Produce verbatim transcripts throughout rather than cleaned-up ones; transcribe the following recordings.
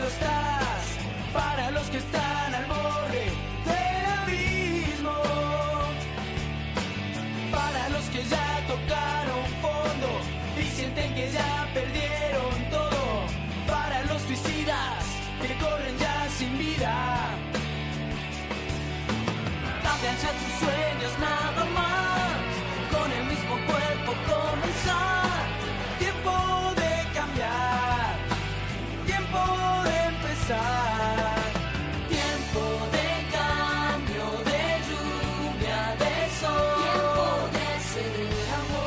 estás, para los que están al borde del abismo, para los que ya tocaron fondo y sienten que ya perdieron todo, para los suicidas que corren ya sin vida. Afianza tus sueños nada más, con el mismo cuerpo comenzar. Tiempo de cambiar, tiempo de empezar. Tiempo de cambio, de lluvia, de sol. Tiempo de ser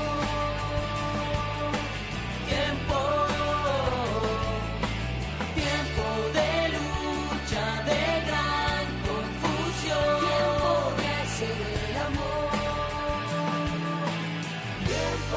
amor. Tiempo, tiempo de lucha, de gran confusión. Tiempo de ser amor. Tiempo.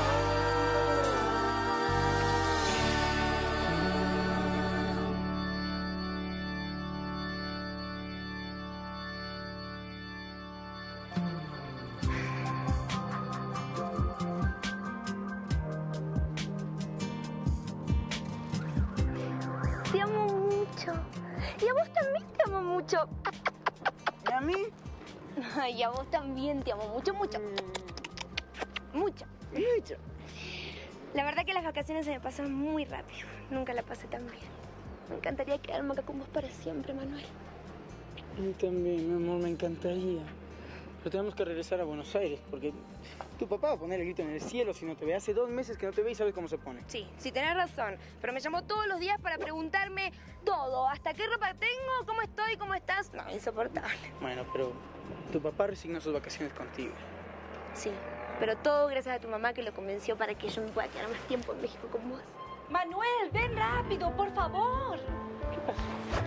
Te amo mucho. Y a vos también te amo mucho. ¿Y a mí? Ay, a vos también te amo mucho, mucho. Mucho. Mucho. La verdad que las vacaciones se me pasan muy rápido. Nunca la pasé tan bien. Me encantaría quedarme acá con vos para siempre, Manuel. A mí también, mi amor, me encantaría. Pero tenemos que regresar a Buenos Aires, porque tu papá va a poner el grito en el cielo si no te ve. Hace dos meses que no te ve y sabes cómo se pone. Sí, sí, tenés razón. Pero me llamó todos los días para preguntarme todo. Hasta qué ropa tengo, cómo estoy, cómo estás. No, insoportable. Bueno, pero tu papá resignó sus vacaciones contigo. Sí, pero todo gracias a tu mamá que lo convenció para que yo me pueda quedar más tiempo en México con vos. Manuel, ven rápido, por favor. ¿Qué pasó?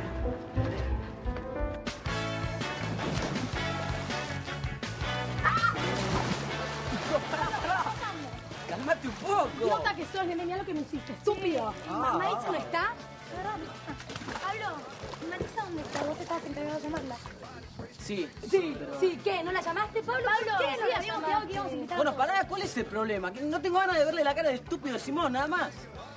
¡Cálmate un poco! Idiota que sos, nene, mira lo que me hiciste, estúpido. Ah, ¿Maritza no está? Pablo, ¿Marisa dónde está? Vos te estabas encargado de llamarla. Sí. Sí, pero- sí, ¿qué? ¿No la llamaste, Pablo? Pablo, ¿Qué? sí, No la habíamos llamaste. quedado que íbamos a invitar. Bueno, pará, ¿cuál es el problema? Que no tengo ganas de verle la cara de estúpido de Simón, nada más.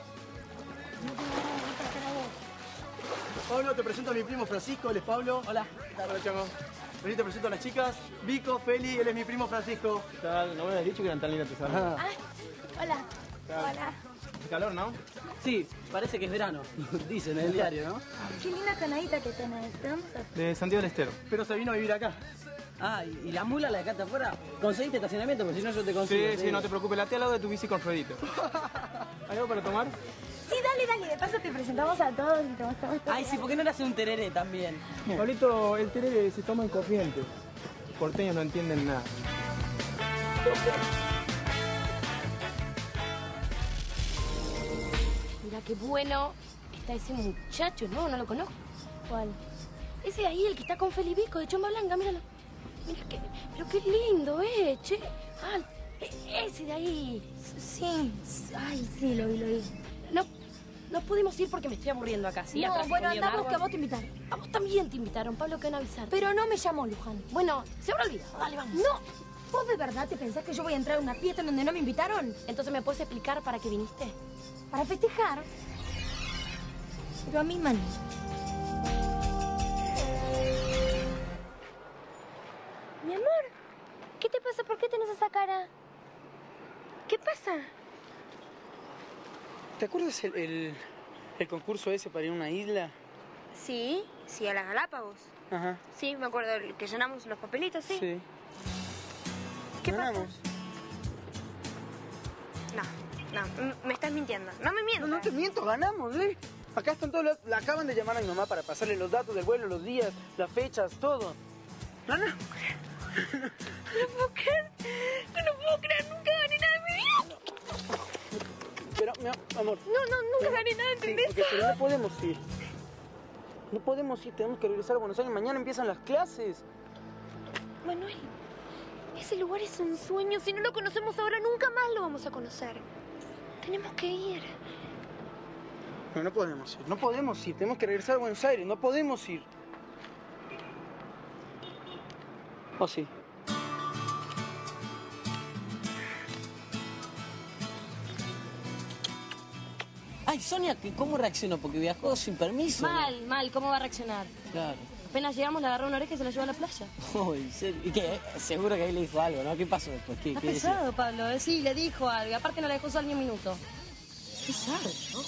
Pablo, te presento a mi primo Francisco, él es Pablo. Hola. Hola, chango. Vení, te presento a las chicas. Vico, Feli, él es mi primo Francisco. ¿Qué tal? No me habías dicho que eran tan lindas tus amigas. Hola. Hola. Calor, ¿no? Sí, parece que es verano. Dicen en el diario, ¿no? Qué linda canadita que tenés. ¿De dónde sos? De Santiago del Estero. Pero se vino a vivir acá. Ah, ¿y y la mula, la dejaste afuera? ¿Conseguiste estacionamiento? Porque si no yo te consigo. Sí, te sí, digo. no te preocupes. Late al lado de tu bici con ruedito. ¿Hay algo para tomar? Sí, dale, dale. De paso te presentamos a todos y te mostramos todo. Ay, sí, ¿por qué no le hace un tereré también? Pablito, el terere se toma en corriente. Los porteños no entienden nada. Mira qué bueno está ese muchacho, ¿no? No lo conozco. ¿Cuál? Ese de ahí, el que está con Felibico de Chomba Blanca, míralo. Mira qué, pero qué lindo, eh, che. Ah, e- ese de ahí. Sí, ay, sí, lo vi, lo vi. No, no pudimos ir porque me estoy aburriendo acá, ¿sí? No, Atrás bueno, con mi andamos barba. que a vos te invitaron. A vos también te invitaron, Pablo, que van a avisar. Pero no me llamó Luján. Bueno, se habrá olvidado, dale, vamos. No, ¿vos de verdad te pensás que yo voy a entrar a una fiesta en donde no me invitaron? Entonces, ¿me puedes explicar para qué viniste? ¿Para festejar? Pero a mi manera. Mi amor, ¿qué te pasa? ¿Por qué tenés esa cara? ¿Qué pasa? ¿Te acuerdas el, el, el concurso ese para ir a una isla? Sí, sí, a las Galápagos. Ajá. Sí, me acuerdo el que llenamos los papelitos, sí. Sí. ¿Qué Ganamos. pasa? No, no, m- me estás mintiendo. No me No, mientas. no te miento, ganamos, ¿eh? Acá están todos los... La acaban de llamar a mi mamá para pasarle los datos del vuelo, los días, las fechas, todo. Ganamos. No puedo creer. Yo no puedo creer. Nunca gané nada en mi vida. Pero, mi am- amor... No, no, nunca pero- gané nada, sí, ¿entendés? ok, pero no podemos ir. No podemos ir, tenemos que regresar a Buenos Aires. Mañana empiezan las clases. Manuel, ese lugar es un sueño. Si no lo conocemos ahora, nunca más lo vamos a conocer. Tenemos que ir. No, no podemos ir, no podemos ir. Tenemos que regresar a Buenos Aires, no podemos ir. ¿O sí? Ay, Sonia, ¿cómo reaccionó? Porque viajó sin permiso. Mal, mal. ¿Cómo va a reaccionar? Claro. Apenas llegamos, le agarró una oreja y se la llevó a la playa. Uy, ¿serio? ¿Y qué? Seguro que ahí le dijo algo, ¿no? ¿Qué pasó después? ¿Qué, Está qué pesado, decía? Pablo. ¿eh? Sí, le dijo algo. Aparte no la dejó usar ni un minuto. Pesado, ¿no?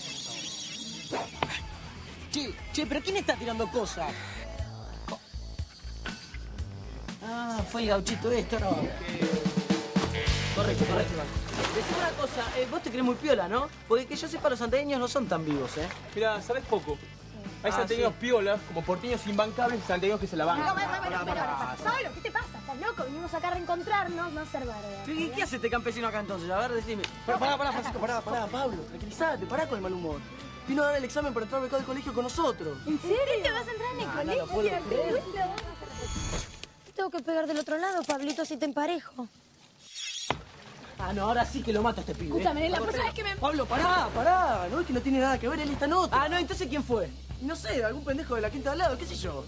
Che, che, ¿pero quién está tirando cosas? Ah, fue el gauchito este, ¿no? Correcto, correcto. Decime una cosa, eh, vos te crees muy piola, ¿no? Porque que yo sepa, los santiagueños no son tan vivos, ¿eh? Mira, sabes poco. Hay Ah, santiagueños sí. piolas, como porteños imbancables y santiagueños que se la bancan. No, bueno, bueno, bueno, bueno. Pablo, ¿qué te pasa? ¿Estás loco? Vinimos acá a reencontrarnos, no a ser bárbaro. ¿Y qué hace este campesino acá entonces? A ver, decime. Pará, pará, pará, Francisco, pará, pará, Pablo, tranquilízate, pará con el mal humor. Vino a dar el examen para entrar al becado del colegio con nosotros. ¿En serio? ¿Te vas a entrar en el No, no colegio? lo puedo creer. Te tengo que pegar del otro lado, Pablito, si te emparejo. Ah, no, ahora sí que lo mato a este pibe. Escúchame, ¿eh? la próxima vez que me... Pablo, pará, pará. No es que no tiene nada que ver él esta nota. Ah, no, entonces ¿quién fue? No sé, algún pendejo de la quinta de al lado, qué sé yo.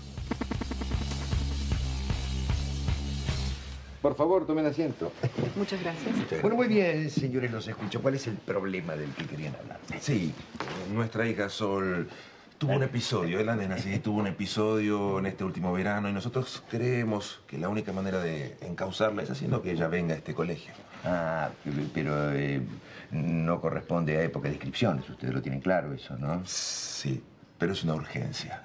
Por favor, tomen asiento. Muchas gracias. Bueno, muy bien, señores, los escucho. ¿Cuál es el problema del que querían hablar? Sí, nuestra hija Sol tuvo un episodio, ¿eh? La nena sí, tuvo un episodio en este último verano y nosotros creemos que la única manera de encauzarla es haciendo que ella venga a este colegio. Ah, pero eh, no corresponde a época de inscripciones. Ustedes lo tienen claro eso, ¿no? Sí, pero es una urgencia.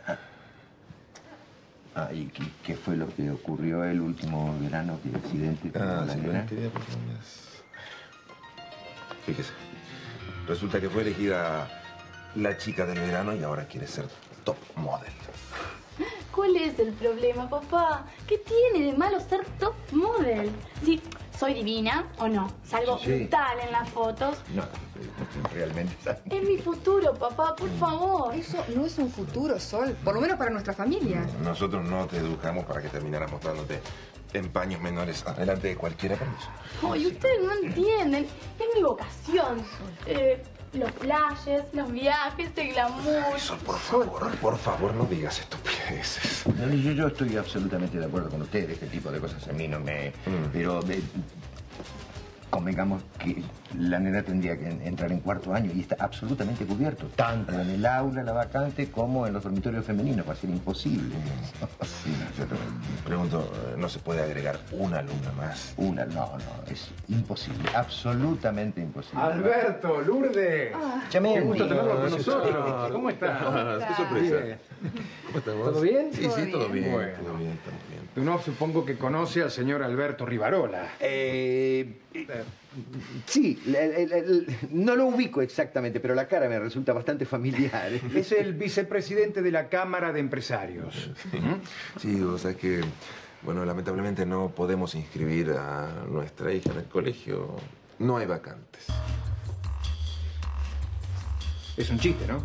Ah, ¿y qué, qué fue lo que ocurrió el último verano? ¿Qué accidente tuvo Ah, la sí, nena? quería proponerles. Fíjese, resulta que fue elegida la chica del verano y ahora quiere ser top model. ¿Cuál es el problema, papá? ¿Qué tiene de malo ser top model? Sí, soy divina o no. Salgo Sí. brutal en las fotos. No, realmente. Es mi futuro, papá, por favor. Eso no es un futuro, Sol. Por lo menos para nuestra familia. Nosotros no te educamos para que terminaras mostrándote en paños menores adelante de cualquiera permiso. Ay, ustedes no entienden. Es mi vocación. Eh, los flashes, los viajes, el glamour. Sol, por favor, por favor, no digas estupideces. No, Yo, yo estoy absolutamente de acuerdo con ustedes. Este tipo de cosas a mí no me... Mm. Pero eh, convengamos que la nena tendría que entrar en cuarto año y está absolutamente cubierto. Tanto en el aula, la vacante, como en los dormitorios femeninos. Va a ser imposible. Sí, yo te pregunto, ¿no se puede agregar una alumna más? Una, no, no, es imposible. Absolutamente imposible. Alberto, Lourdes. Chame, Qué gusto tenerlo con sí, nosotros. sí. ¿Cómo estás? Ah, qué sorpresa. Bien. ¿Cómo estamos? ¿Todo bien? Sí, sí, todo bien, Bueno. todo bien, estamos bien. Tú no supongo que conoce al señor Alberto Rivarola. Eh, eh, sí, la- la- la- la- no lo ubico exactamente, pero la cara me resulta bastante familiar. Es el vicepresidente de la Cámara de Empresarios. Sí, o sea que, bueno, lamentablemente no podemos inscribir a nuestra hija en el colegio. No hay vacantes. Es un chiste, ¿no?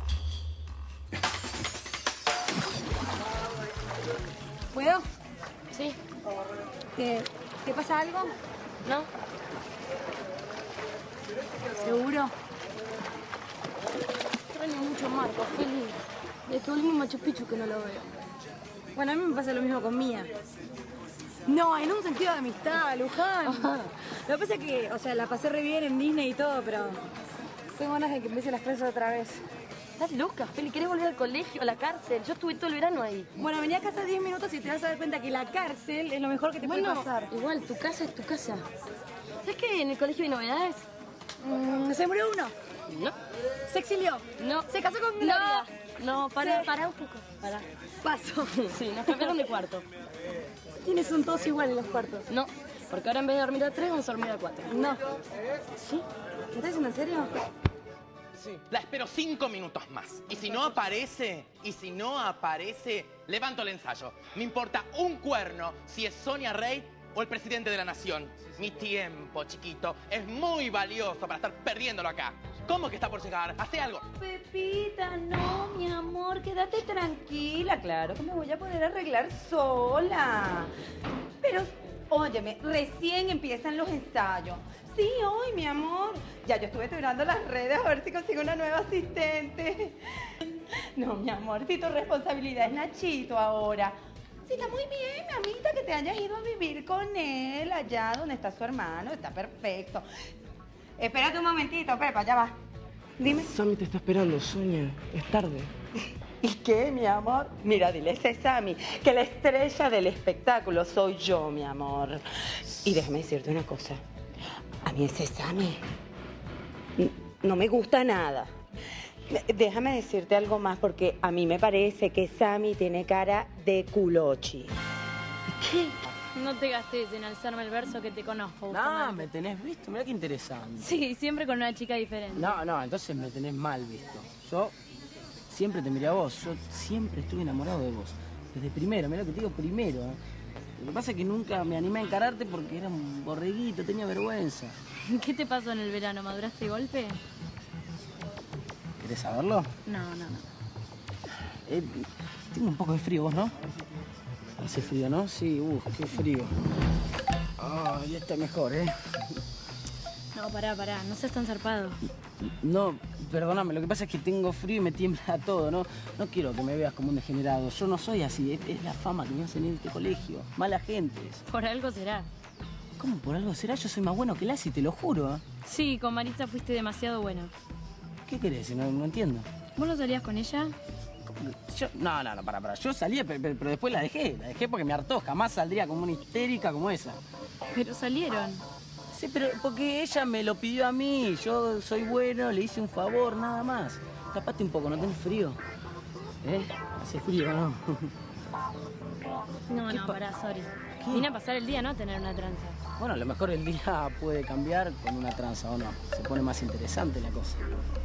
¿Puedo? Sí. ¿Te, ¿Te pasa algo? ¿No? ¿Seguro? Extraño mucho a Marco, feliz. Desde que volvimos a Machu Picchu que no lo veo. Bueno, a mí me pasa lo mismo con Mía. No, en un sentido de amistad, Luján. Lo que pasa es que, o sea, la pasé re bien en Disney y todo, pero tengo ganas de que empiece las clases otra vez. Estás loca, Feli. ¿Querés volver al colegio, a la cárcel? Yo estuve todo el verano ahí. Bueno, vení a casa diez minutos y te vas a dar cuenta que la cárcel es lo mejor que te Bueno, puede pasar. igual, tu casa es tu casa. ¿Sabes qué? En el colegio hay novedades. Mm, ¿Se murió uno? No. ¿Se exilió? No. ¿Se casó con No. Gloria? No, para, Sí. para un poco. Para. Paso. Sí, nos cambiaron de cuarto. Tienes un tos igual en los cuartos. No, porque ahora en vez de dormir a tres, vamos a dormir a cuatro. No. ¿Sí? ¿Me estás diciendo en serio? La espero cinco minutos más. Y si no aparece, y si no aparece, levanto el ensayo. Me importa un cuerno si es Sonia Rey o el presidente de la nación. Mi tiempo, chiquito, es muy valioso para estar perdiéndolo acá. ¿Cómo que está por llegar? Hace algo. Pepita, no, mi amor, quédate tranquila. Claro que me voy a poder arreglar sola. Pero, óyeme, recién empiezan los ensayos. Sí, hoy, mi amor. Ya yo estuve tirando las redes a ver si consigo una nueva asistente. No, mi amor, si tu responsabilidad es Nachito ahora. Sí, está muy bien, mamita, que te hayas ido a vivir con él allá donde está su hermano. Está perfecto. Espérate un momentito, Pepa, ya va. Dime. Sammy te está esperando, Sonia. Es tarde. ¿Y qué, mi amor? Mira, dile, ese es Sammy, que la estrella del espectáculo soy yo, mi amor. Y déjame decirte una cosa. A mí ese Sammy no me gusta nada. Déjame decirte algo más, porque a mí me parece que Sammy tiene cara de culochi. ¿Qué? No te gastes en alzarme el verso que te conozco. No, me tenés visto. Mira qué interesante. Sí, siempre con una chica diferente. No, no, entonces me tenés mal visto. Yo siempre te miré a vos. Yo siempre estuve enamorado de vos. Desde primero, mirá lo que te digo primero. ¿eh? Lo que pasa es que nunca me animé a encararte porque era un borreguito, tenía vergüenza. ¿Qué te pasó en el verano? ¿Maduraste de golpe? ¿Querés saberlo? No, no, no. Eh, tengo un poco de frío, vos, ¿no? Hace frío, ¿no? Sí, uff, qué frío. Ah, ya está mejor, ¿eh? No, pará, pará, no seas tan zarpado. No, perdóname, lo que pasa es que tengo frío y me tiembla todo, ¿no? No quiero que me veas como un degenerado. Yo no soy así, es, es la fama que me hacen en este colegio. Mala gente. Por algo será. ¿Cómo por algo será? Yo soy más bueno que Lassi, te lo juro. ¿eh? Sí, con Maritza fuiste demasiado bueno. ¿Qué querés? No, no entiendo. ¿Vos no salías con ella? Yo, no, no, no, para, para. Yo salía, pero, pero después la dejé. La dejé porque me hartó. Jamás saldría como una histérica como esa. Pero salieron. Sí, pero porque ella me lo pidió a mí. Yo soy bueno, le hice un favor, nada más. Tapate un poco, ¿no tenés frío? ¿Eh? Hace frío, ¿no? No, no, pará, sorry. ¿Qué? Vine a pasar el día, ¿no? A tener una tranza. Bueno, a lo mejor el día puede cambiar con una tranza, ¿o no? Se pone más interesante la cosa.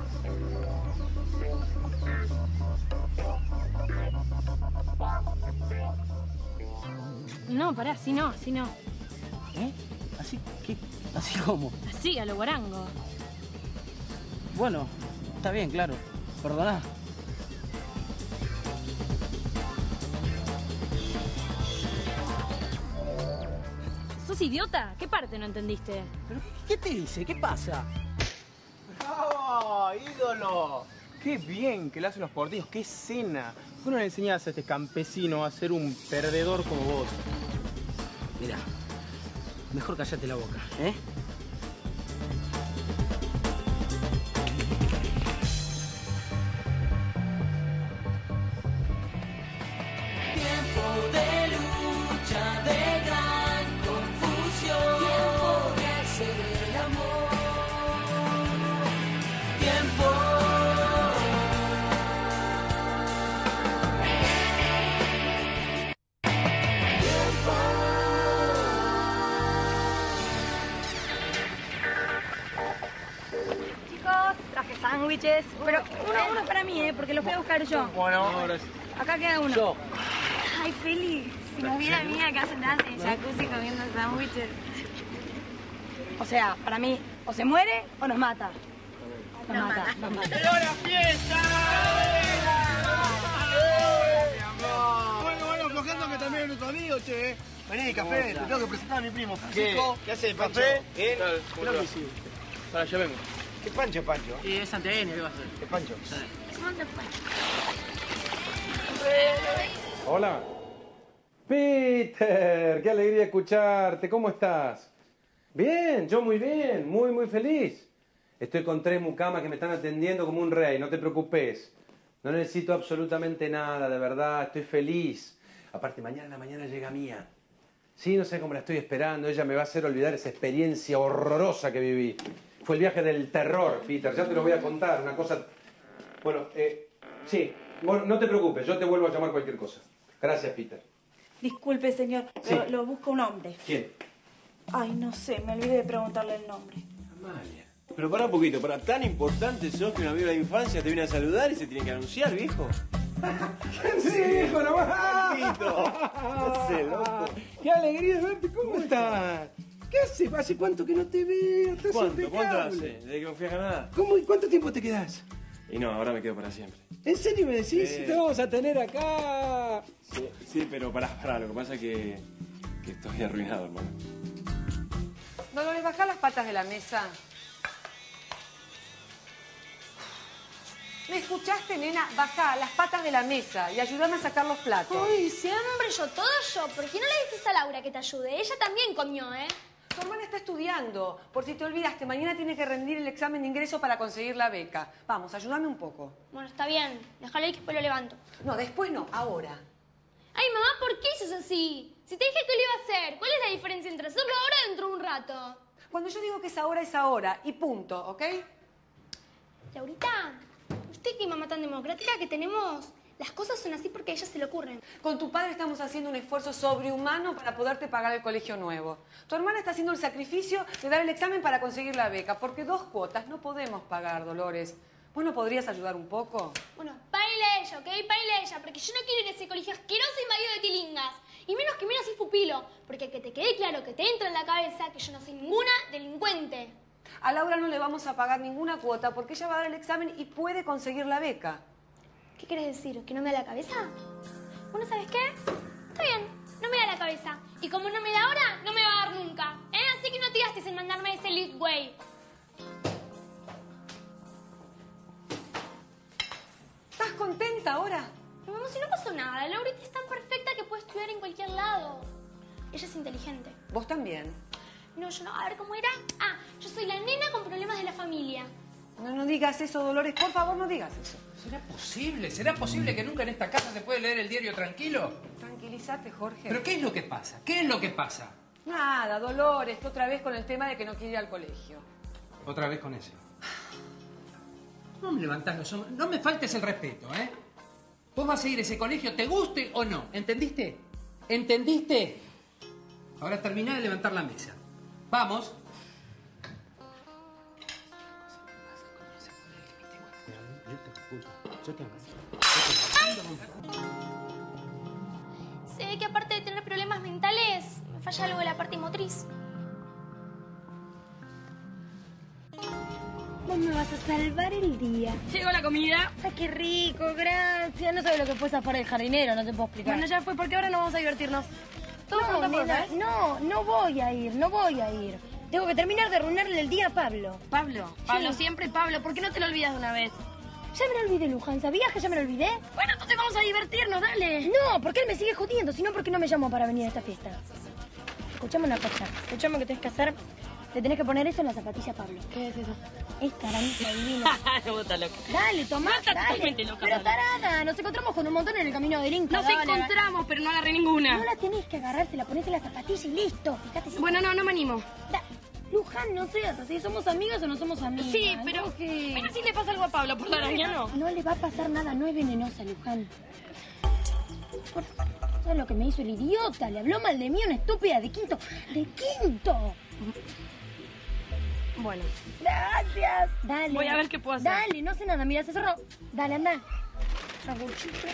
No, pará, así no, así no. ¿Eh? ¿Así qué? ¿Así cómo? Así, a lo guarango. Bueno, está bien, claro. Perdoná. ¿Sos idiota? ¿Qué parte no entendiste? ¿Pero qué te dice? ¿Qué pasa? ¡Bravo, ídolo! ¡Qué bien que le hacen los portillos! ¡Qué escena! ¿Por qué no le enseñás a este campesino a ser un perdedor como vos? Mira, mejor cállate la boca, ¿eh? Tiempo de lucha, de gran confusión. Tiempo de hacer el amor. Tiempo. Sándwiches, pero uno, uno para mí, ¿eh? Porque los voy a buscar yo. Bueno, ahora sí. Acá queda uno. Yo. Ay, Feli, si nos viera a mí acá sentada en el jacuzzi comiendo sándwiches. O sea, para mí, o se muere o nos mata. Nos, nos mata, mata, nos mata. ¡Pero la fiesta! Mi amor. Bueno, bueno, aflojando que también es nuestro amigo, che. Vení, café, te tengo que presentar a mi primo, Francisco. ¿Qué, ¿Qué haces, Pancho? ¿Café? ¿Eh? Claro, Claro que sí. Para, ya vengo. ¿Qué Pancho, Pancho? Sí, es Santiago, ¿qué va a hacer? ¿Qué Pancho? ¿Dónde fue? Hola. Peter, qué alegría escucharte. ¿Cómo estás? Bien, yo muy bien, muy, muy feliz. Estoy con tres mucamas que me están atendiendo como un rey, no te preocupes. No necesito absolutamente nada, de verdad, estoy feliz. Aparte, mañana en la mañana llega Mía. Sí, no sé cómo la estoy esperando, ella me va a hacer olvidar esa experiencia horrorosa que viví. Fue el viaje del terror, Peter, ya te lo voy a contar, una cosa... Bueno, eh, sí, bueno, no te preocupes, yo te vuelvo a llamar cualquier cosa. Gracias, Peter. Disculpe, señor, pero Sí. lo busca un hombre. ¿Quién? Ay, no sé, me olvidé de preguntarle el nombre. Amalia. Pero para un poquito, para tan importante sos que un amigo de la infancia te viene a saludar y se tiene que anunciar, viejo. Sí, viejo, nomás. No sé, loco. ¡Qué alegría de verte! ¿Cómo, ¿Cómo estás? ¿Qué hace? ¿Hace cuánto que no te veo? Estás ¿Cuánto? impecable. ¿Cuánto hace? ¿Desde que me fui a Canadá? ¿Cómo y cuánto tiempo te quedás? Y no, ahora me quedo para siempre. ¿En serio me decís? Sí. Te vamos a tener acá. Sí, sí, pero pará, pará, lo que pasa es que, que estoy arruinado, hermano. Dolores, baja las patas de la mesa. ¿Me escuchaste, nena? Baja las patas de la mesa y ayúdame a sacar los platos. Uy, siempre yo, todo yo. ¿Por qué no le dices a Laura que te ayude? Ella también comió, ¿eh? Tu hermana está estudiando. Por si te olvidaste, mañana tiene que rendir el examen de ingreso para conseguir la beca. Vamos, ayúdame un poco. Bueno, está bien. Déjalo ahí que después lo levanto. No, después no, ahora. Ay, mamá, ¿por qué sos así? Si te dije que lo iba a hacer, ¿cuál es la diferencia entre hacerlo ahora o dentro de un rato? Cuando yo digo que es ahora, es ahora. Y punto, ¿ok? Laurita, ¿usted qué mamá tan democrática que tenemos? Las cosas son así porque a ella se le ocurren. Con tu padre estamos haciendo un esfuerzo sobrehumano para poderte pagar el colegio nuevo. Tu hermana está haciendo el sacrificio de dar el examen para conseguir la beca, porque dos cuotas no podemos pagar, Dolores. ¿Vos no podrías ayudar un poco? Bueno, páguele ella, ¿ok? Páguele ella, porque yo no quiero ir a ese colegio asqueroso invadido de tilingas. Y menos que menos es pupilo, porque que te quede claro que te entra en la cabeza que yo no soy ninguna delincuente. A Laura no le vamos a pagar ninguna cuota porque ella va a dar el examen y puede conseguir la beca. ¿Qué quieres decir? ¿Que no me da la cabeza? Bueno, ¿sabes qué? Está bien, no me da la cabeza. Y como no me da ahora, no me va a dar nunca. ¿Eh? Así que no te gastes en mandarme ese lead way. ¿Estás contenta ahora? No, mamá, si no pasó nada. Laurita es tan perfecta que puede estudiar en cualquier lado. Ella es inteligente. ¿Vos también? No, yo no. A ver, ¿cómo era? Ah, yo soy la nena con problemas de la familia. No, no digas eso, Dolores. Por favor, no digas eso. ¿Será posible? ¿Será posible que nunca en esta casa se puede leer el diario tranquilo? Tranquilízate, Jorge. ¿Pero qué es lo que pasa? ¿Qué es lo que pasa? Nada, Dolores, que otra vez con el tema de que no quiere ir al colegio. Otra vez con eso. No me levantás los hombros. No me faltes el respeto, ¿eh? Vos vas a ir a ese colegio, te guste o no. ¿Entendiste? ¿Entendiste? Ahora terminá de levantar la mesa. Vamos. Sé que aparte de tener problemas mentales, me falla algo de la parte motriz. Vos me vas a salvar el día. Llegó la comida. Ay, qué rico, gracias. No sabes lo que fue zafar el jardinero, no te puedo explicar. Bueno, ya fue, porque ahora no vamos a divertirnos. No, nena, no, no voy a ir, no voy a ir. Tengo que terminar de arruinarle el día a Pablo. Pablo, Pablo, Sí. siempre Pablo. ¿Por qué no te lo olvidas de una vez? Ya me lo olvidé, Luján. ¿Sabías que ya me lo olvidé? Bueno, entonces vamos a divertirnos, dale. No, porque él me sigue jodiendo, sino porque no me llamó para venir a esta fiesta. Escuchame una cosa. Escuchame lo que tenés que hacer. Le tenés que poner eso en la zapatilla a Pablo. ¿Qué es eso? Esta aranita divina. No, vos estás loca. Dale, tomá, No, estás dale. totalmente loca, Pero Pablo. tarada, nos encontramos con un montón en el camino del Inca. Nos dale, encontramos, pero no agarré ninguna. No la tenés que agarrar, se la ponés en la zapatilla y listo. Fíjate si... Bueno, no, no me animo. Da- Luján, no seas así. ¿Somos amigas o no somos amigas? Sí, pero... ¿no? Que- Pero si le pasa algo a Pablo por la araña, ¿no? No le va a pasar nada, no es venenosa, Luján. Por- ¿Sabes lo que me hizo el idiota? Le habló mal de mí, una estúpida de quinto. ¡De quinto! Bueno. Gracias. Dale. Voy a ver qué puedo hacer. Dale, no sé nada. Mira, se cerró. Dale, anda. Chabuchito.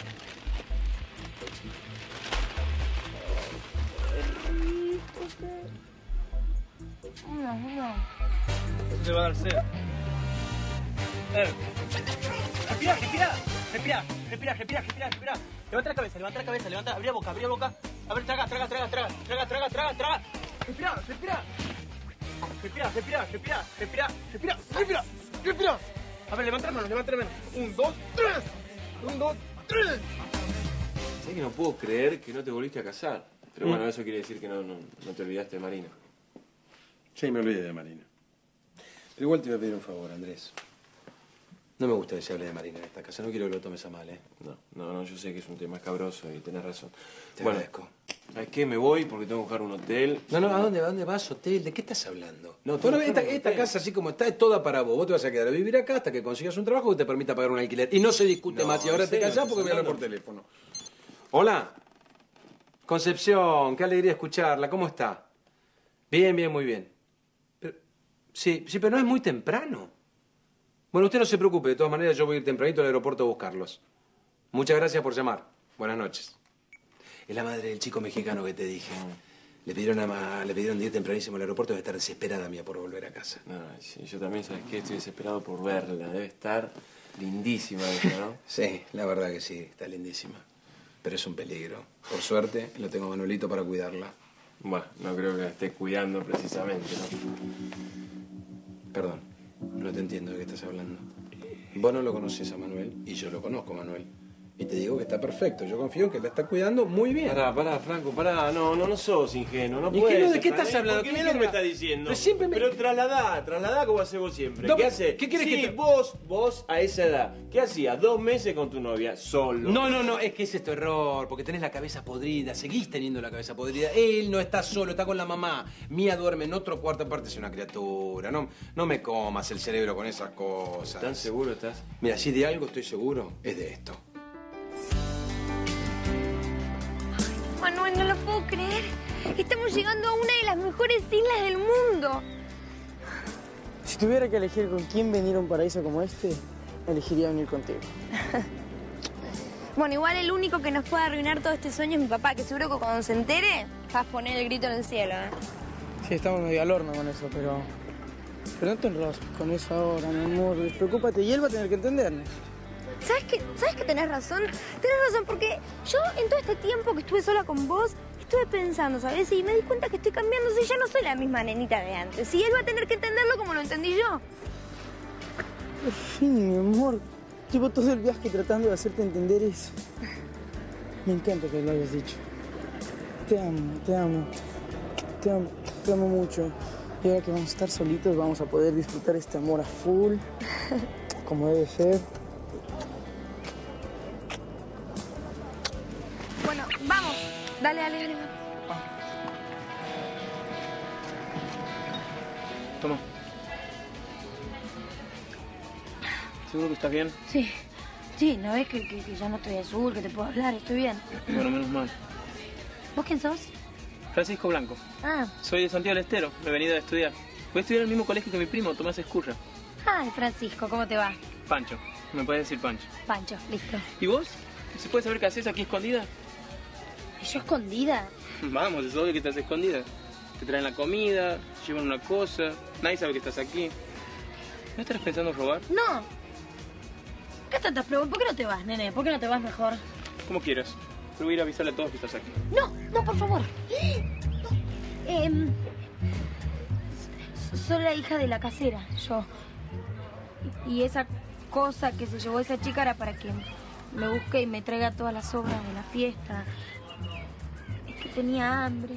No, no. Eso te va a dar sed. Eh. Respira, respira, respira, respira, respira, respira, respira. Levanta la cabeza, levanta la cabeza, levanta, abrí la boca, abrí la boca. A ver, traga, traga, traga, traga, traga, traga, traga, traga. Respira, respira. Respira, respira, respira, respira, respira, respira, respira. A ver, levanta la mano, levanta la mano. Un, dos, tres. Un, dos, tres. Sé que no puedo creer que no te volviste a casar. Pero Mm. bueno, eso quiere decir que no, no, no te olvidaste de Marina. Sí, me olvidé de Marina. Pero igual te voy a pedir un favor, Andrés. No me gusta que se hable de Marina en esta casa. No quiero que lo tomes a mal, ¿eh? No, no, no, yo sé que es un tema escabroso y tenés razón. Te bueno, agradezco. ¿sabes qué? Me voy porque tengo que buscar un hotel. No, no, ¿a dónde, ¿a dónde vas? ¿Hotel? ¿De qué estás hablando? No, Bueno, tengo que esta, buscar un esta hotel. casa, así como está, es toda para vos. Vos te vas a quedar a vivir acá hasta que consigas un trabajo que te permita pagar un alquiler. Y no se discute No, más. Y ahora en te serio, callás porque voy a hablar no, por no. teléfono. Hola. Concepción, qué alegría escucharla. ¿Cómo está? Bien, bien, muy bien. Pero, sí, sí, pero no es muy temprano. Bueno, usted no se preocupe. De todas maneras, yo voy a ir tempranito al aeropuerto a buscarlos. Muchas gracias por llamar. Buenas noches. Es la madre del chico mexicano que te dije. Le pidieron, a ma- le pidieron de ir tempranísimo al aeropuerto. Debe estar desesperada mía por volver a casa. No, sí, yo también, ¿sabes qué? Estoy desesperado por verla. Debe estar lindísima ella, ¿no? Sí, la verdad que sí, está lindísima. Pero es un peligro. Por suerte, lo tengo a Manuelito para cuidarla. Bueno, no creo que la esté cuidando precisamente, ¿no? Perdón, no te entiendo de qué estás hablando. Vos no lo conoces a Manuel y yo lo conozco, Manuel. Y te digo que está perfecto. Yo confío en que la está cuidando muy bien. Pará, pará, Franco, pará. No, no, no sos ingenuo. No ¿Y puedes. ingenuo de qué estar estás ahí, hablando? porque ¿Qué mirá lo que me querés? estás diciendo. Pero siempre me- Pero trasladá, trasladá como haces vos siempre. No, ¿Qué haces? ¿qué querés sí, que te- vos, vos a esa edad, ¿qué hacías? Dos meses con tu novia, solo. No, no, no, es que ese es tu error, porque tenés la cabeza podrida, seguís teniendo la cabeza podrida. Él no está solo, está con la mamá. Mía duerme en otro cuarto, aparte es una criatura. No, no me comas el cerebro con esas cosas. ¿Tan seguro estás? Mira, si de algo estoy seguro, es de esto. Manuel, no lo puedo creer. Estamos llegando a una de las mejores islas del mundo. Si tuviera que elegir con quién venir a un paraíso como este, elegiría venir contigo. Bueno, igual el único que nos puede arruinar todo este sueño es mi papá, que seguro que cuando se entere va a poner el grito en el cielo, ¿eh? Sí, estamos medio al horno con eso, pero... Pero no te enrosques con eso ahora, mi amor. Despreocúpate y él va a tener que entendernos. ¿Sabes qué? ¿Sabes que tenés razón? Tenés razón, porque yo en todo este tiempo que estuve sola con vos, estuve pensando, ¿sabes? Y me di cuenta que estoy cambiando, si ya no soy la misma nenita de antes. Y él va a tener que entenderlo como lo entendí yo. Por fin, mi amor. Llevo todo el viaje tratando de hacerte entender eso. Me encanta que lo hayas dicho. Te amo, te amo. Te amo, te amo mucho. Y ahora que vamos a estar solitos, vamos a poder disfrutar este amor a full, como debe ser. Bueno, vamos. Dale, dale, dale. Toma. ¿Seguro que estás bien? Sí. Sí, ¿no ves que, que, que ya no estoy azul, que te puedo hablar? Estoy bien. Bueno, menos mal. ¿Vos quién sos? Francisco Blanco. Ah. Soy de Santiago del Estero. Me he venido a estudiar. Voy a estudiar en el mismo colegio que mi primo, Tomás Escurra. Ay, Francisco, ¿cómo te va? Pancho. Me puedes decir Pancho. Pancho, listo. ¿Y vos? ¿Se puede saber qué haces aquí escondida? ¿Y yo escondida? Vamos, es obvio que estás escondida. Te traen la comida, te llevan una cosa, nadie sabe que estás aquí. ¿No estarás pensando en robar? No. ¿Qué tantas preguntas? ¿Por qué no te vas, nene? ¿Por qué no te vas mejor? Como quieras. Pero voy a ir a avisarle a todos que estás aquí. No, no, por favor. No. Em, soy la hija de la casera, yo. Y esa cosa que se llevó esa chica era para que me busque y me traiga todas las obras de la fiesta. Es que tenía hambre.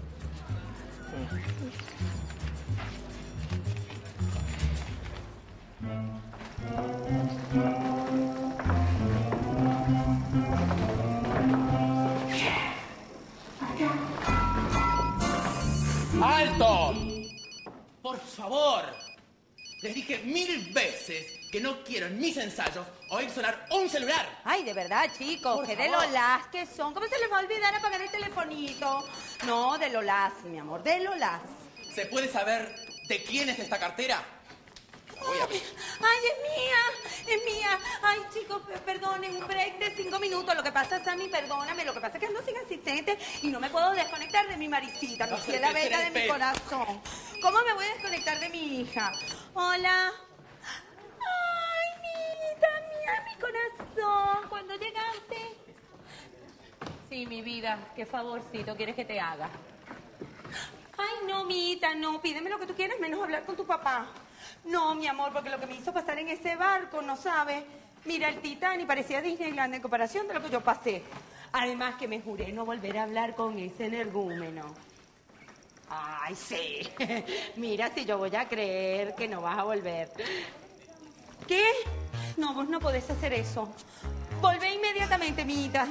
¡Alto! Por favor. Les dije mil veces que no quiero en mis ensayos oír sonar un celular. Ay, de verdad, chicos, Por que de favor. lo las que son. ¿Cómo se les va a olvidar apagar el telefonito? No, de lo las, mi amor, de lo las. ¿Se puede saber de quién es esta cartera? Voy a ver. Ay, es mía, es mía. Ay, chicos, pe- perdonen, un break de cinco minutos. Lo que pasa, Sammy, perdóname, lo que pasa es que ando sin asistente y no me puedo desconectar de mi Maricita, mi No, ciela se te bella el de mi pelo. corazón. ¿Cómo me voy a desconectar de mi hija? Hola. Ay, mira, mira mi corazón. ¿Cuándo llegaste? Sí, mi vida, qué favorcito quieres que te haga. Ay, no, Mita, no, pídeme lo que tú quieras, menos hablar con tu papá. No, mi amor, porque lo que me hizo pasar en ese barco, no sabes. Mira, el Titanic parecía Disneyland en comparación de lo que yo pasé. Además que me juré no volver a hablar con ese energúmeno. Ay, sí. Mira, si yo voy a creer que no vas a volver. ¿Qué? No, vos no podés hacer eso. Volvé inmediatamente, Mita.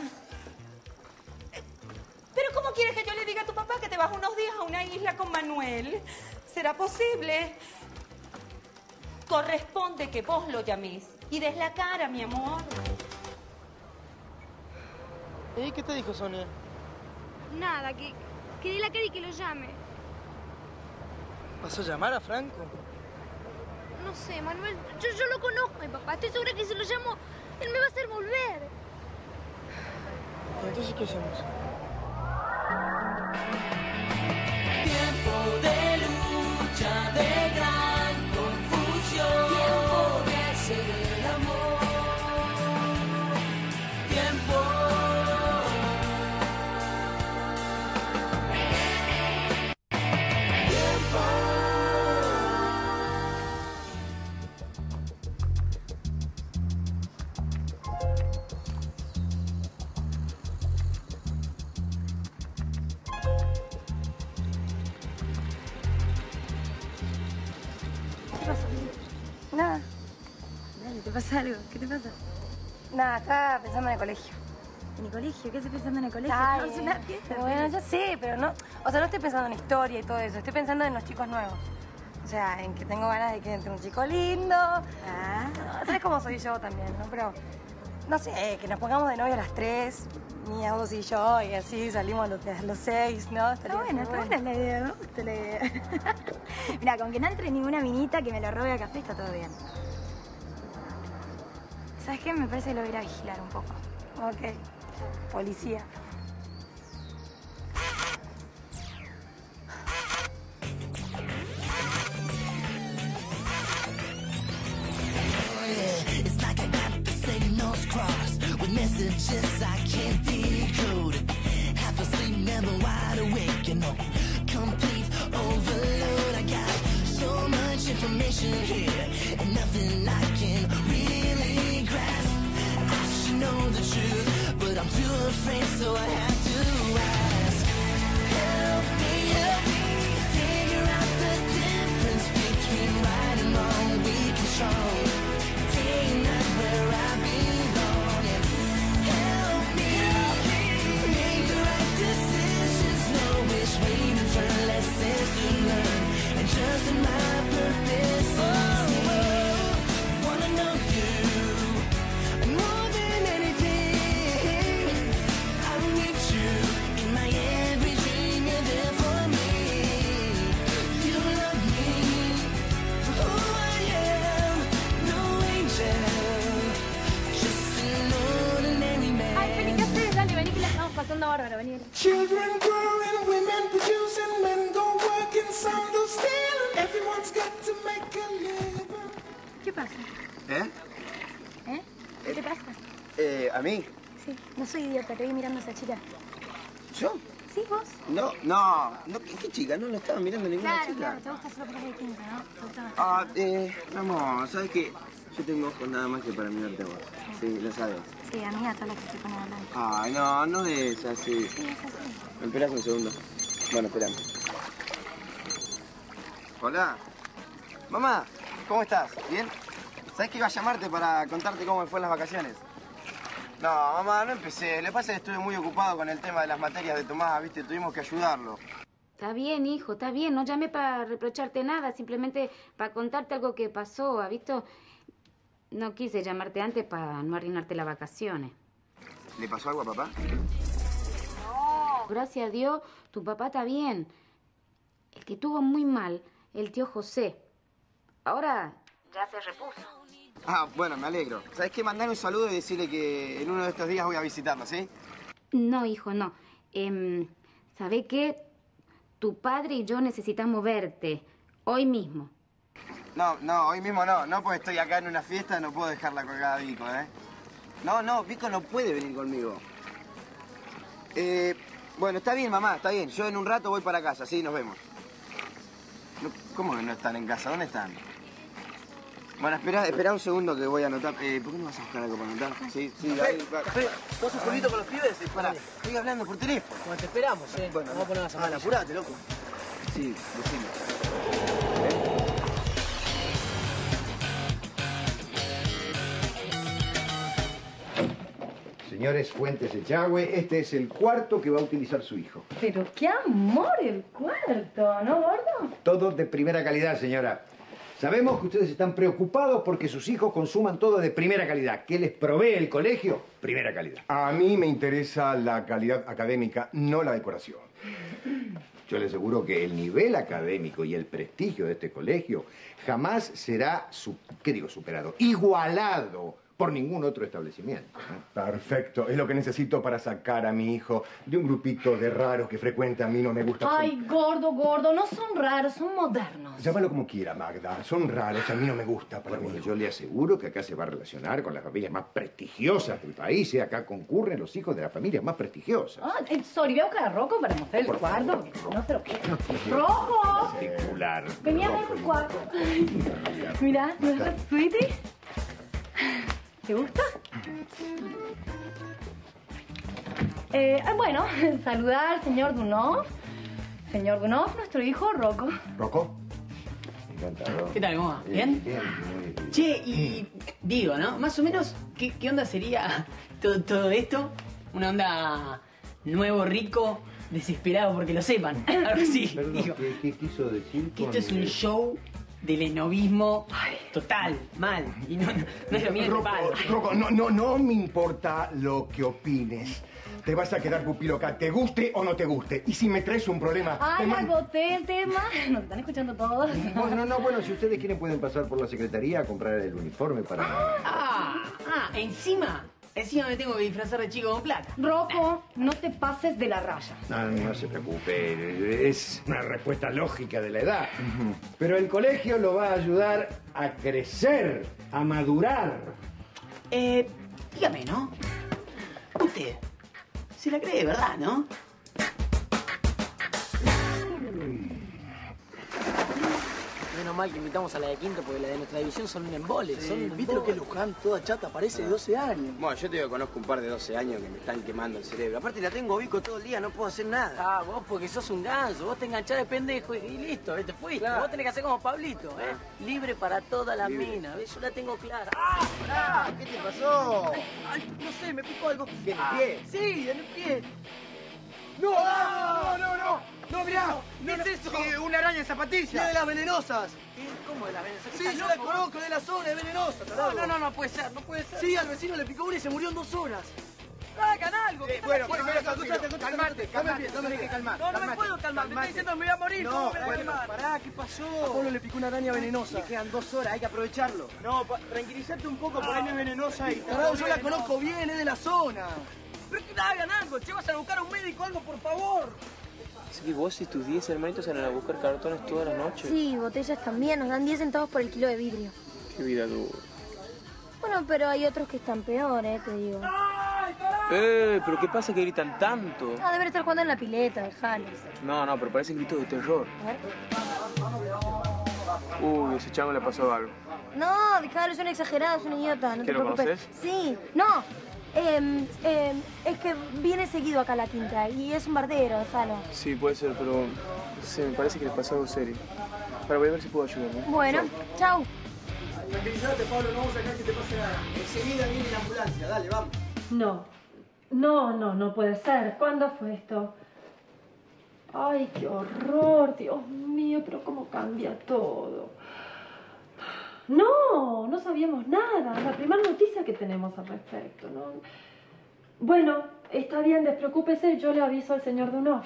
¿Pero cómo quieres que yo le diga a tu papá que te vas unos días a una isla con Manuel? ¿Será posible? Corresponde que vos lo llames y des la cara, mi amor. ¿Y qué te dijo Sonia? Nada, que, que dé la cara y que lo llame. ¿Vas a llamar a Franco? No sé, Manuel, yo, yo lo conozco, mi papá. Estoy segura que si lo llamo, él me va a hacer volver. Entonces, ¿qué hacemos? Tiempo de lucha, de gran confusión. Tiempo de hacer el amor. Tiempo. pasa algo? ¿Qué te pasa? Nada, estaba pensando en el colegio. ¿En el colegio? ¿Qué estás pensando en el colegio? Ay, No, es una fiesta. bueno, ya sé, pero no... O sea, no estoy pensando en historia y todo eso. Estoy pensando en los chicos nuevos. O sea, en que tengo ganas de que entre un chico lindo. Ah. ¿Sabes cómo soy yo también, no? Pero, no sé, que nos pongamos de novia a las tres. Mi Audos y yo, y así salimos a los, a los seis, ¿no? Está buena, está buena la idea, me gusta la idea. Mira, con que no entre ninguna minita que me lo robe a café está todo bien. ¿Sabes qué? Me parece que lo voy a ir a vigilar un poco. Ok. Policía. It's like I got the signals crossed with messages I can't decode. Half asleep, never wide awake, you know. Complete overload. I got so much information here and nothing I can really grasp. I should know the truth, but I'm too afraid, so I have to ask. Help me, help me figure out the difference between right and wrong, weak and strong. Where I belong, and help me, help me make the right decisions. No wish, wait and turn, lessons to learn, and just in my purpose. Oh, oh, wanna know you, and more than anything, I need you in my every dream. You're there for me. You love me for who I am, no angel. Pasando bárbaro, vení. Children growing, women producing, men go working, some do stealing. Everyone's got to make a living. ¿Qué pasa? ¿Eh? ¿Eh? ¿Qué te pasa? Eh, ¿a mí? Sí, no soy idiota, te vi mirando a esa chica. ¿Yo? Sí, vos. No, no, no ¿qué, qué chica? No, no estaba mirando ninguna Claro, chica. claro, te gusta solo porque es de quinta, ¿no? Te gusta más. Ah, eh, Ramón, ¿sabes qué? Yo tengo ojos nada más que para mirarte a vos. Sí, lo sabes. Sí, amiga, toda la que estoy con el blanco. Ay, no, no es así. Sí, es así. ¿Me esperás un segundo? Bueno, esperame. Hola. Mamá, ¿cómo estás? ¿Bien? ¿Sabes que iba a llamarte para contarte cómo me fue en las vacaciones? No, mamá, no empecé. Lo que pasa es que estuve muy ocupado con el tema de las materias de Tomás, ¿viste? Tuvimos que ayudarlo. Está bien, hijo, está bien. No llamé para reprocharte nada, simplemente para contarte algo que pasó, ¿has visto? No quise llamarte antes para no arruinarte las vacaciones. ¿Le pasó algo a papá? No, gracias a Dios, tu papá está bien. El que estuvo muy mal, el tío José. Ahora ya se repuso. Ah, bueno, me alegro. ¿Sabes qué? Mandar un saludo y decirle que en uno de estos días voy a visitarlo, ¿sí? No, hijo, no. Eh, ¿Sabés qué? Tu padre y yo necesitamos verte hoy mismo. No, no, hoy mismo no. No, porque estoy acá en una fiesta, no puedo dejarla colgada a Vico, ¿eh? No, no, Vico no puede venir conmigo. Eh, bueno, está bien, mamá, está bien. Yo en un rato voy para casa, sí, nos vemos. No, ¿cómo que no están en casa? ¿Dónde están? Bueno, espera, espera un segundo que voy a anotar. Eh, ¿Por qué no vas a buscar algo para anotar? Sí, sí, ahí va. ¿Vos un jueguito con los pibes? Pará, estoy hablando por teléfono. Bueno, te esperamos, ¿eh? Bueno, vamos a poner las ah, zapatillas. apurate, loco. Sí, decime. Señores Fuentes Echagüe, este es el cuarto que va a utilizar su hijo. Pero qué amor el cuarto, ¿no, gordo? Todo de primera calidad, señora. Sabemos que ustedes están preocupados porque sus hijos consuman todo de primera calidad. ¿Qué les provee el colegio? Primera calidad. A mí me interesa la calidad académica, no la decoración. Yo le aseguro que el nivel académico y el prestigio de este colegio jamás será, su, ¿qué digo superado? Igualado por ningún otro establecimiento, ¿no? Perfecto, es lo que necesito para sacar a mi hijo de un grupito de raros que frecuenta a mí, no me gusta. Ay, gordo, gordo, no son raros, son modernos. Llámalo como quiera, Magda, son raros, a mí no me gusta. Para bueno, mí. yo le aseguro que acá se va a relacionar con las familias más prestigiosas del país, y acá concurren los hijos de las familias más prestigiosas. Ah, eh, sorry, voy a buscar a Rocco para mostrar el Por cuarto. favor, porque no se lo quiero. ¡Rocco! Particular. Venía a ver el cuarto. Mira, ¿no es la sweetie? ¿Te gusta? Eh, bueno, saludar al señor Dunov. Señor Dunov, nuestro hijo Rocco. ¿Rocco? Encantado. ¿Qué tal, mamá? ¿Bien? Bien, muy bien. Che, ¿y Digo, ¿no? Más o menos, ¿qué, qué onda sería todo, todo esto? Una onda nuevo, rico, desesperado porque lo sepan. Algo así. Perdón, digo. ¿qué, qué quiso decir Que con esto es un el- show del enovismo total, mal. Y no, no, no es lo mío de Rocco, palo. Rocco, no, no, no me importa lo que opines. Te vas a quedar pupilo acá, te guste o no te guste. Y si me traes un problema... te Ay, man- agoté el tema. Nos están escuchando todos. Bueno, no, bueno, si ustedes quieren pueden pasar por la secretaría a comprar el uniforme para... Ah, ah, encima. Encima me tengo que disfrazar de chico con plata. Rocco, no te pases de la raya. No, no se preocupe, es una respuesta lógica de la edad. Pero el colegio lo va a ayudar a crecer, a madurar. Eh, dígame, ¿no? Usted se la cree, ¿verdad, no? Menos mal que invitamos a la de Quinto porque la de nuestra división son un embole. Sí, son un ¿viste lo que es embole. Luján? Toda chata, parece de doce años. Bueno, yo te digo que conozco un par de doce años que me están quemando el cerebro. Aparte la tengo bico todo el día, no puedo hacer nada. Ah, vos porque sos un ganso, vos te enganchás de pendejo y, y listo, ¿ves? Te fuiste. Vos tenés que hacer como Pablito, ¿eh? Libre para toda la Libre. mina, ¿ves? Yo la tengo clara. ¡Ah! pará! ¿Qué te pasó? Ay, no sé, me picó algo. ¿Qué, en el Ah, pie? Sí, en el pie. ¡No! ¡No, no, no! ¡No, mirá! ¿Qué es eso? Sí, una araña en zapatilla. ¿Qué? de las venenosas. ¿Qué? ¿Cómo de la venenosa? Sí, ¿Estás yo la loco? conozco, de la zona, es venenosa. No, tarado. no, no, no puede ser, no puede ser. Sí, al vecino le picó una y se murió en dos horas. Hagan algo. ¿qué Eh, están bueno, haciendo? bueno, escuchate, escuchate, Calmate, dame el pie, calmate, dame el pie. tenés que calmar. No, no me calmate, puedo calmar, me está calmate. diciendo que me voy a morir. No, ¿Cómo me voy a bueno, calmar? Pará, ¿qué pasó? Oh. A Pablo le picó una araña venenosa. Le quedan dos horas, hay que aprovecharlo. No, pa- tranquilízate un poco, por ahí no es venenosa y tarado, yo la conozco bien, es de la zona. Pero que hagan algo, che, vas a buscar a un médico, algo, por favor. Así que vos y tus diez hermanitos salen a buscar cartones todas las noches. Sí, botellas también. Nos dan diez centavos por el kilo de vidrio. Qué vida dura. Bueno, pero hay otros que están peores, te digo. Eh, pero ¿qué pasa que gritan tanto? Ah, deben estar jugando en la pileta, dejalos. No, no, pero parecen gritos de terror. A ver. Uy, ese chavo le pasó algo. No, dejalos, son exagerados, son idiotas, no ¿Que te lo preocupes. conoces? Sí, no. Em, em, es que viene seguido acá a la quinta y es un bardero, déjalo. Sí, puede ser, pero no sé, me parece que le pasó algo serio. Ahora voy a ver si puedo ayudarme. Bueno, chau. Tranquilízate, Pablo, no vamos a dejar que te pase nada. Enseguida viene la ambulancia, dale, vamos. No, no, no, no puede ser. ¿Cuándo fue esto? Ay, qué horror, Dios mío, pero cómo cambia todo. No, no sabíamos nada. La primera noticia que tenemos al respecto, ¿no? Bueno, está bien, despreocúpese, yo le aviso al señor Dunov.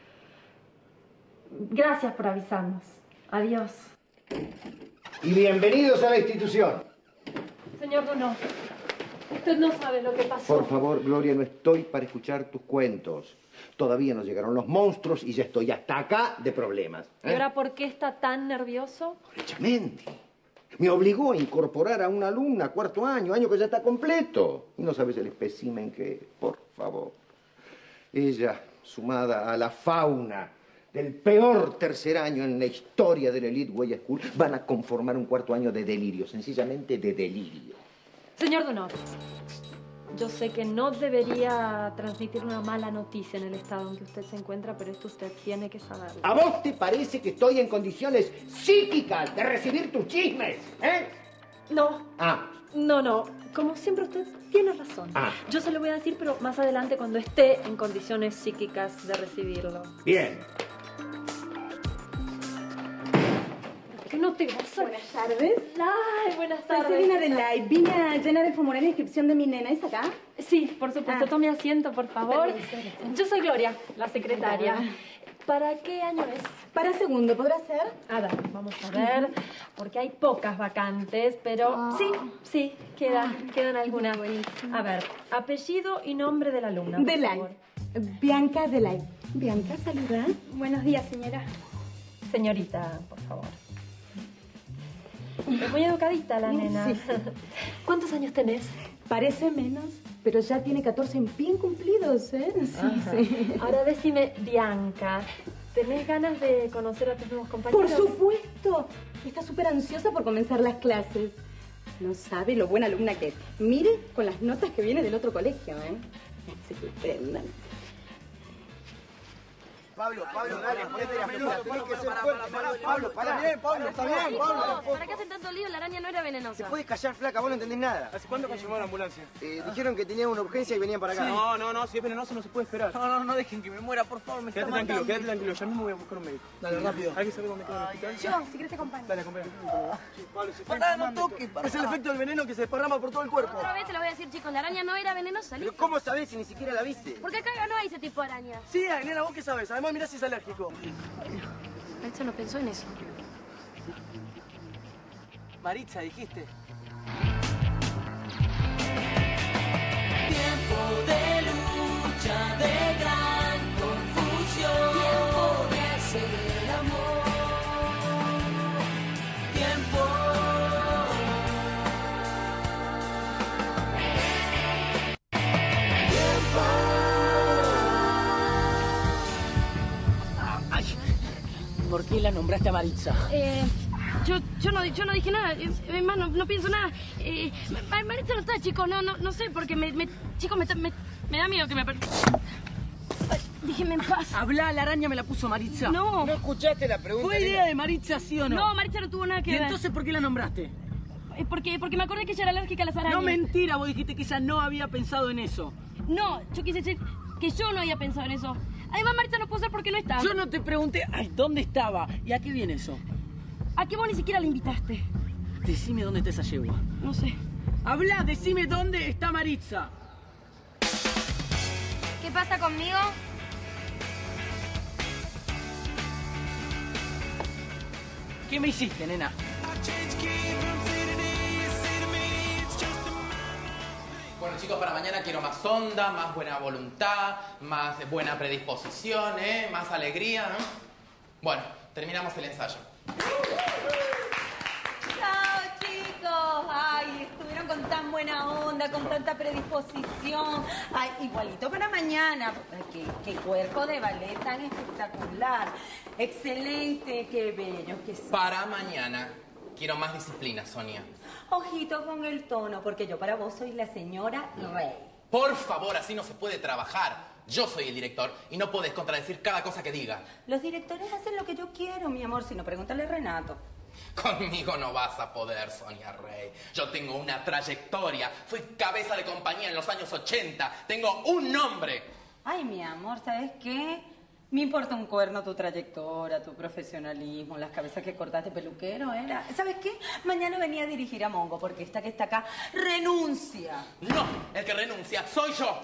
Gracias por avisarnos. Adiós. Y bienvenidos a la institución. Señor Dunov, usted no sabe lo que pasó. Por favor, Gloria, no estoy para escuchar tus cuentos. Todavía no llegaron los monstruos y ya estoy hasta acá de problemas. ¿Y ¿eh? ahora por qué está tan nervioso? Richamente. Me obligó a incorporar a una alumna cuarto año, año que ya está completo. Y no sabes el espécimen que, por favor. Ella, sumada a la fauna del peor tercer año en la historia del Elite Way School, van a conformar un cuarto año de delirio, sencillamente de delirio. Señor Dunov, yo sé que no debería transmitir una mala noticia en el estado en que usted se encuentra, pero esto usted tiene que saberlo. ¿A vos te parece que estoy en condiciones psíquicas de recibir tus chismes? ¿Eh? No, Ah, no, no. Como siempre usted tiene razón. Ah. Yo se lo voy a decir, pero más adelante cuando esté en condiciones psíquicas de recibirlo. bien. ¿Qué no te vas a... Buenas tardes. Ay, buenas Soy tardes. Selena de Live. Vine a llenar el formulario de inscripción de mi nena. ¿Es acá? Sí, por supuesto. Ah. Tome asiento, por favor. Permiso, gracias. Yo soy Gloria, la secretaria. Hola. ¿Para qué año es? Para segundo, ¿podrá ser? A ver, vamos a ver, porque hay pocas vacantes, pero Ah. sí, sí, queda, Ah. quedan algunas. A ver, apellido y nombre de la alumna, por De favor. Live. Bianca de Live. Bianca, saluda. Buenos días, señora. Señorita, por favor. Es muy educadita la nena. Sí. ¿Cuántos años tenés? Parece menos, pero ya tiene catorce bien cumplidos, ¿eh? Sí, Ajá. sí. Ahora decime, Bianca, ¿tenés ganas de conocer a tus nuevos compañeros? Por supuesto. Está súper ansiosa por comenzar las clases. No sabe lo buena alumna que es. Mire con las notas que viene del otro colegio, ¿eh? Es estupenda. Pablo, Pablo, dale, ponete la pelota, tenés que ser fuerte. Pablo, pará. Está bien, Pablo, está bien, Pablo. ¿Para qué hacen tanto lío? La araña no era venenosa. ¿Se puede callar, flaca? Vos no entendés nada. ¿Hace cuánto que llamó la ambulancia? Eh, dijeron que tenían una urgencia y venían para acá. No, no, no, si es venenoso no se puede esperar. No, no, no dejen que me muera, por favor, me Quédate está tranquilo, matando. quédate tranquilo, ya mismo voy a buscar un médico. Dale, rápido. ¿Hay que saber dónde queda el hospital? Yo, si querés te acompaño. Dale, acompáñame. Pablo, se Pará, no toques, pará. Es el efecto del veneno que se desparrama por todo el cuerpo. Otra vez te lo voy a decir, chicos, la araña no era venenosa, Pero ¿listo? ¿cómo sabés si ni siquiera la viste? Porque acá no hay ese tipo de araña. Sí, nena, ¿vos qué sabés? Además, mirá si es alérgico. Maritza no pensó en eso. Maritza, dijiste. Tiempo de lucha, de gran confusión. Tiempo de hacer el amor. Tiempo. Ay, ¿por qué la nombraste a Maritza? Eh, yo, yo, no, yo no dije nada, eh, es más, no, no pienso nada. Eh, Ma- Maritza no está, chicos, no, no, no sé, porque me, me, chicos, me, me, me da miedo que me... per- Ay, déjenme en paz. Habla, la araña me la puso Maritza. No. ¿No escuchaste la pregunta? ¿Fue idea de Maritza, sí o no? No, Maritza no tuvo nada que ¿Y ver. entonces por qué la nombraste? Eh, Porque, porque me acordé que ella era alérgica a las arañas. No, mentira, vos dijiste que ella no había pensado en eso. No, yo quise decir que yo no había pensado en eso. Además, Maritza no pudo ser porque no está. Yo no te pregunté, ay, ¿dónde estaba? ¿Y a qué viene eso? ¿A qué vos ni siquiera la invitaste? Decime dónde está esa yegua. No sé. Habla, decime dónde está Maritza. ¿Qué pasa conmigo? ¿Qué me hiciste, nena? Bueno, chicos, para mañana quiero más onda, más buena voluntad, más buena predisposición, ¿eh? Más alegría, ¿no? Bueno, terminamos el ensayo. Chao, chicos. Ay, estuvieron con tan buena onda, con tanta predisposición. Ay, igualito para mañana. Ay, qué, qué cuerpo de ballet tan espectacular. Excelente, qué bello que son. Para mañana quiero más disciplina, Sonia. Ojito con el tono, porque yo para vos soy la señora Rey. Por favor, así no se puede trabajar. Yo soy el director y no puedes contradecir cada cosa que diga. Los directores hacen lo que yo quiero, mi amor. Si no, pregúntale a Renato. Conmigo no vas a poder, Sonia Rey. Yo tengo una trayectoria. Fui cabeza de compañía en los años ochenta. Tengo un nombre. Ay, mi amor, ¿sabes qué? Me importa un cuerno tu trayectoria, tu profesionalismo, las cabezas que cortaste peluquero, ¿era? ¿Sabes qué? Mañana venía a dirigir a Mongo, porque esta que está acá renuncia. No, el que renuncia soy yo.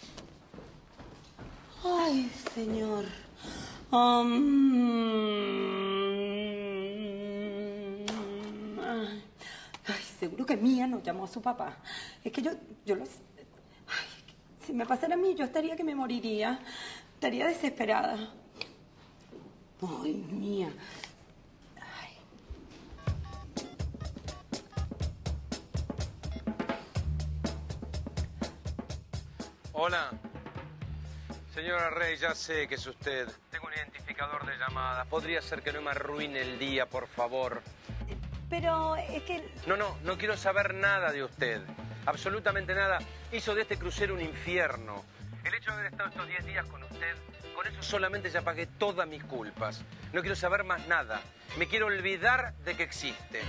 Ay, señor. Um, ay, ay, seguro que Mía no llamó a su papá. Es que yo, yo lo sé. Ay, si me pasara a mí, yo estaría que me moriría. Estaría desesperada. Ay, Mía. Hola. Señora Rey, ya sé que es usted. Tengo un identificador de llamadas. Podría ser que no me arruine el día, por favor. Pero es que... No, no, no quiero saber nada de usted. Absolutamente nada. Hizo de este crucero un infierno. El hecho de haber estado estos diez días con usted, con eso solamente ya pagué todas mis culpas. No quiero saber más nada. Me quiero olvidar de que existe.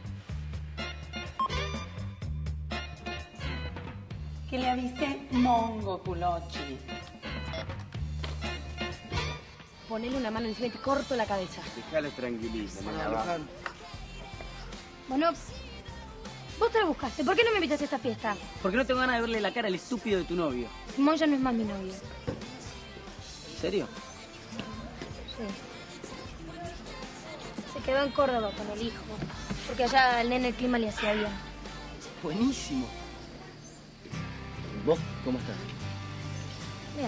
Que le avise Mongo, Culochi. Ponele una mano encima y te corto la cabeza. Dejala tranquilita, nena, va. Bueno, vos te la buscaste. ¿Por qué no me invitaste a esta fiesta? Porque no tengo ganas de verle la cara al estúpido de tu novio. Moya no es más mi novio. ¿En serio? Sí. Se quedó en Córdoba con el hijo. Porque allá al nene el clima le hacía bien. Buenísimo. ¿Vos cómo estás? Bien,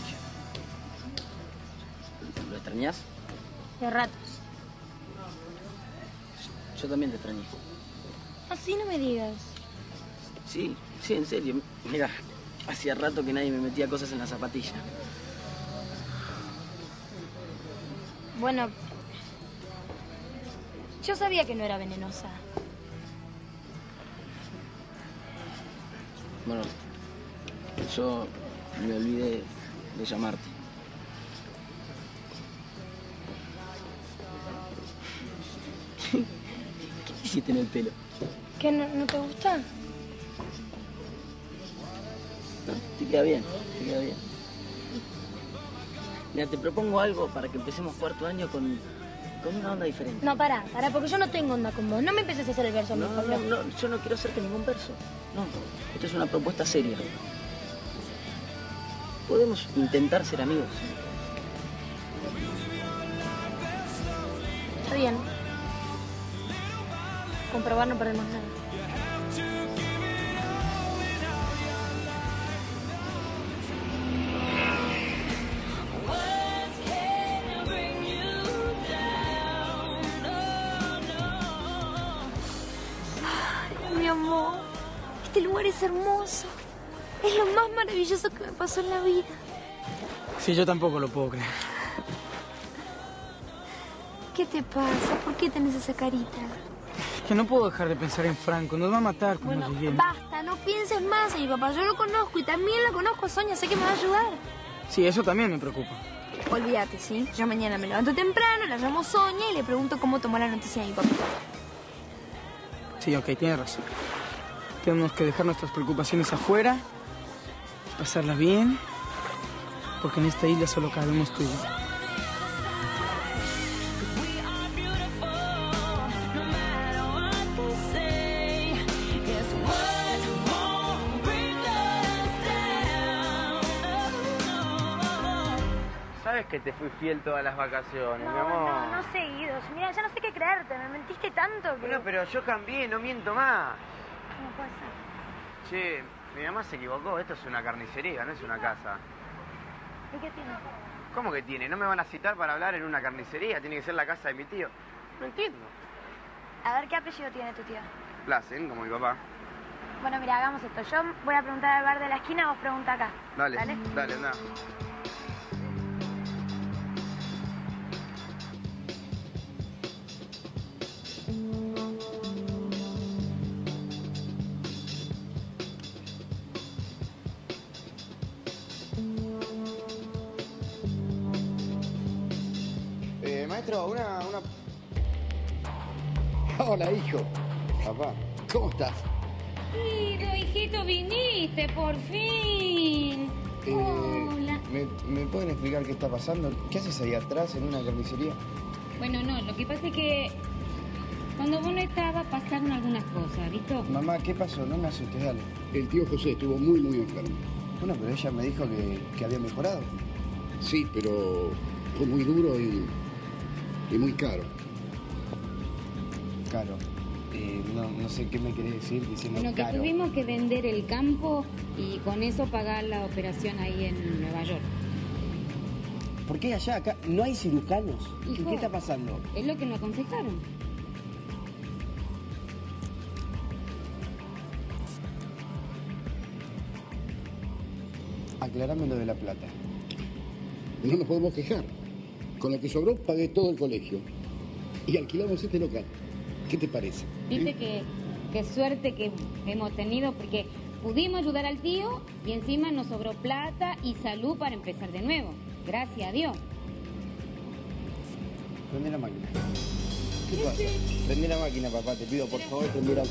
¿Lo extrañás? de ratos. Yo también te extrañé. Así no me digas. Sí, sí, en serio. Mira, hacía rato que nadie me metía cosas en la zapatilla. Bueno, yo sabía que no era venenosa. Bueno, yo me olvidé de llamarte. hiciste en el pelo. ¿Qué, no, no te gusta? No, te queda bien, te queda bien. Mira, te propongo algo para que empecemos cuarto año con, con una onda diferente. No, pará, pará, porque yo no tengo onda con vos. No me empieces a hacer el verso a mí, No, por no, favor. no, yo no quiero hacerte ningún verso. No, esto es una propuesta seria. Podemos intentar ser amigos. Está bien. Comprobar no perdemos nada. Ay, mi amor, este lugar es hermoso. Es lo más maravilloso que me pasó en la vida. Sí, yo tampoco lo puedo creer. ¿Qué te pasa? ¿Por qué tenés esa carita? Es que no puedo dejar de pensar en Franco. Nos va a matar cuando Bueno, lleguemos. basta, no pienses más en mi papá. Yo lo conozco y también la conozco a Sonia. Sé que me va a ayudar. Sí, eso también me preocupa. Olvídate, ¿sí? Yo mañana me levanto temprano, la llamo Sonia y le pregunto cómo tomó la noticia de mi papá. Sí, ok, tienes razón. Tenemos que dejar nuestras preocupaciones afuera, pasarla bien, porque en esta isla solo cabemos tú y yo. Sabes que te fui fiel todas las vacaciones, No, mi amor. no, no seguidos. Mira, ya no sé qué creerte. Me mentiste tanto que... Bueno, pero yo cambié, no miento más. ¿Cómo puede ser? Che, mi mamá se equivocó. Esto es una carnicería, no es una casa. ¿Y qué tiene? ¿Cómo que tiene? ¿No me van a citar para hablar en una carnicería? Tiene que ser la casa de mi tío. No entiendo. A ver, ¿qué apellido tiene tu tía? Placen, como mi papá. Bueno, mira, hagamos esto. Yo voy a preguntar al bar de la esquina, vos pregunta acá. Dale, ¿Dale? dale, anda. Eh, maestro, una, una... Hola, hijo. Papá, ¿cómo estás? Guido, hijito, viniste, por fin. Eh, Hola. ¿me, ¿Me pueden explicar qué está pasando? ¿Qué haces ahí atrás en una carnicería? Bueno, no, lo que pasa es que cuando vos no estabas pasaron algunas cosas, ¿viste? Mamá, ¿qué pasó? No me asustes, dale. El tío José estuvo muy, muy enfermo. Bueno, pero ella me dijo que, que había mejorado. Sí, pero fue muy duro y, y muy caro. Caro. Eh, no, no sé qué me querés decir diciendo Bueno, que caro. tuvimos que vender el campo y con eso pagar la operación ahí en Nueva York. ¿Por qué allá? Acá no hay cirujanos. ¿Y Hijo, qué está pasando? Es lo que nos aconsejaron. Aclarame lo de la plata. No nos podemos quejar. Con lo que sobró pagué todo el colegio. Y alquilamos este local. ¿Qué te parece? Viste que qué suerte que hemos tenido porque pudimos ayudar al tío y encima nos sobró plata y salud para empezar de nuevo. Gracias a Dios. Prende la máquina. ¿Qué pasa? Prende la máquina, papá. Te pido, por favor, prende la...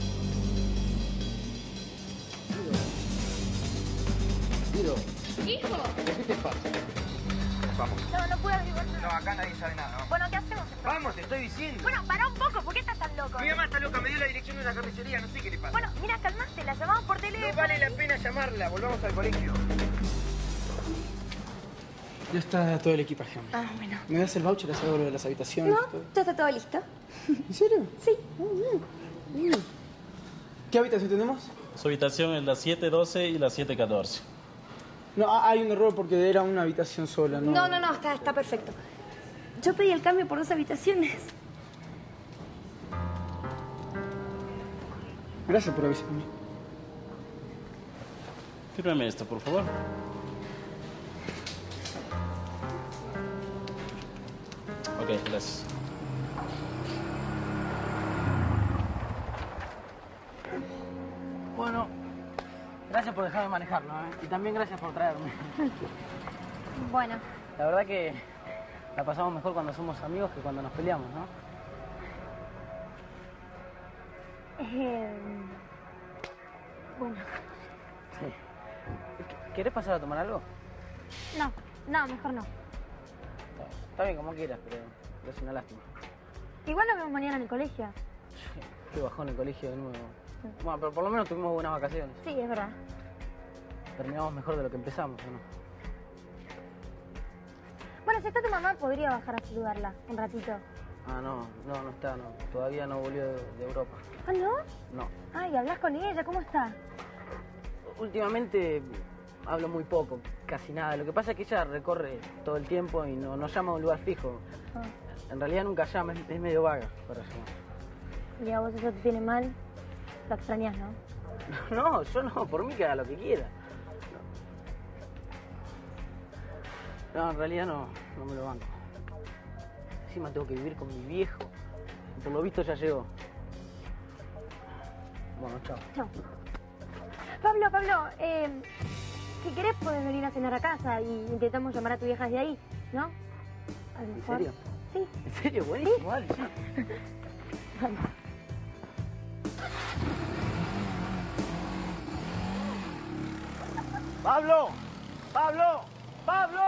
Guido, ¡Hijo! ¿qué te pasa? Vamos. No, no puedo divorciar. No, acá nadie sabe nada, ¿no? Bueno, ¿qué hacemos entonces? Vamos, te estoy diciendo. Bueno, pará un poco. ¿Por qué estás tan loco? Mi mamá está loca, me dio la dirección de una carnicería, no sé qué le pasa. Bueno, mira, calmate. La llamamos por teléfono. No vale la pena llamarla, volvamos al colegio. Ya está todo el equipaje. Ah, bueno. ¿Me das el voucher? ¿Les hago lo de las habitaciones? No, todo? ya está todo listo. ¿En serio? Sí. ¿Qué habitación tenemos? Su habitación es la siete doce y la siete catorce. No, ha- hay un error porque era una habitación sola, ¿no? No, no, no, está, está perfecto. Yo pedí el cambio por dos habitaciones. Gracias por avisarme. Fírmeme esto, por favor. Ok, gracias. Bueno, gracias por dejarme manejarlo, ¿eh? Y también gracias por traerme. Bueno, La verdad que la pasamos mejor cuando somos amigos que cuando nos peleamos, ¿no? Eh... Bueno. Sí. ¿Querés pasar a tomar algo? No, no, mejor no. Está bien, como quieras, pero es una lástima. Igual nos vemos mañana en el colegio. Qué bajón el colegio de nuevo. Bueno, pero por lo menos tuvimos buenas vacaciones. Sí, es verdad. Terminamos mejor de lo que empezamos, ¿o no? Bueno, si está tu mamá, podría bajar a saludarla un ratito. Ah, no, no, no está, no. Todavía no volvió de, de Europa. ¿Ah, no? No. Ay, ¿hablas con ella? ¿Cómo está? Últimamente hablo muy poco, casi nada. Lo que pasa es que ella recorre todo el tiempo y no, no llama a un lugar fijo. Ah. En realidad nunca llama, es, es medio vaga para llamar. Y a vos eso te tiene mal. La extrañas, ¿no? No, yo no, por mí que haga lo que quiera. No, no en realidad no, no me lo banco. Encima tengo que vivir con mi viejo. Y por lo visto ya llegó. Bueno, chao. Chao. Pablo, Pablo, eh, si querés podés venir a cenar a casa y intentamos llamar a tu vieja desde ahí, ¿no? A lo ¿En mejor. serio? Sí. ¿En serio? Buenísimo, vale, sí. Vamos. ¡Pablo! ¡Pablo! ¡Pablo!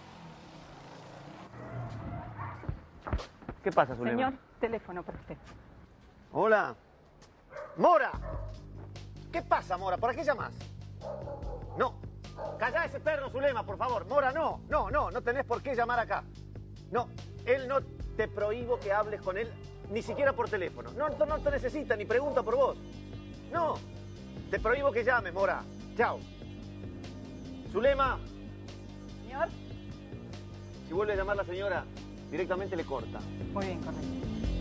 ¿Qué pasa, Zulema? Señor, teléfono para usted. Hola. ¡Mora! ¿Qué pasa, Mora? ¿Para qué llamas? No. Calla ese perro, Zulema, por favor. Mora, no. No, no. No tenés por qué llamar acá. No. Él no te prohíbo que hables con él, ni siquiera por teléfono. No, no, no te necesita, ni pregunta por vos. No. Te prohíbo que llames, Mora. Chao. Zulema. Señor. Si vuelve a llamar la señora, directamente le corta. Muy bien, correcto.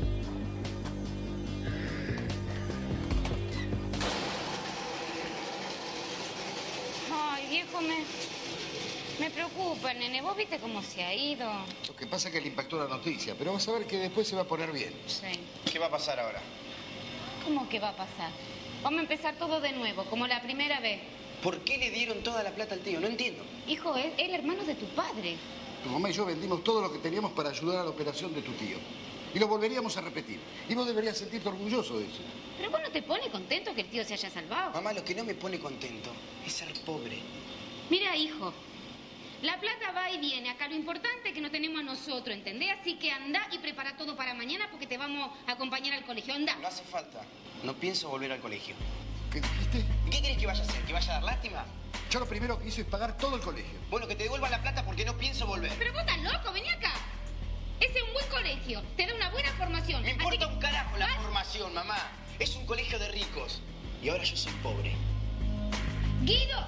Ay, viejo, me, me preocupa, nene. ¿Vos viste cómo se ha ido? Lo que pasa es que le impactó la noticia, pero vas a ver que después se va a poner bien. Sí. ¿Qué va a pasar ahora? ¿Cómo que va a pasar? Vamos a empezar todo de nuevo, como la primera vez. ¿Por qué le dieron toda la plata al tío? No entiendo. Hijo, es el hermano de tu padre. Tu mamá y yo vendimos todo lo que teníamos para ayudar a la operación de tu tío. Y lo volveríamos a repetir. Y vos deberías sentirte orgulloso de eso. Pero vos no te pone contento que el tío se haya salvado. Mamá, lo que no me pone contento es ser pobre. Mira, hijo, la plata va y viene. Acá lo importante es que no tenemos a nosotros, ¿entendés? Así que anda y prepara todo para mañana porque te vamos a acompañar al colegio. Anda. No hace falta. No pienso volver al colegio. ¿Qué dijiste? ¿Qué querés que vaya a hacer? ¿Que vaya a dar lástima? Yo lo primero que hice es pagar todo el colegio. Bueno, que te devuelvan la plata porque no pienso volver. Pero vos estás loco, vení acá. Ese es un buen colegio, te da una buena formación. Me importa Así que... un carajo la formación, mamá. Es un colegio de ricos. Y ahora yo soy pobre. ¡Guido!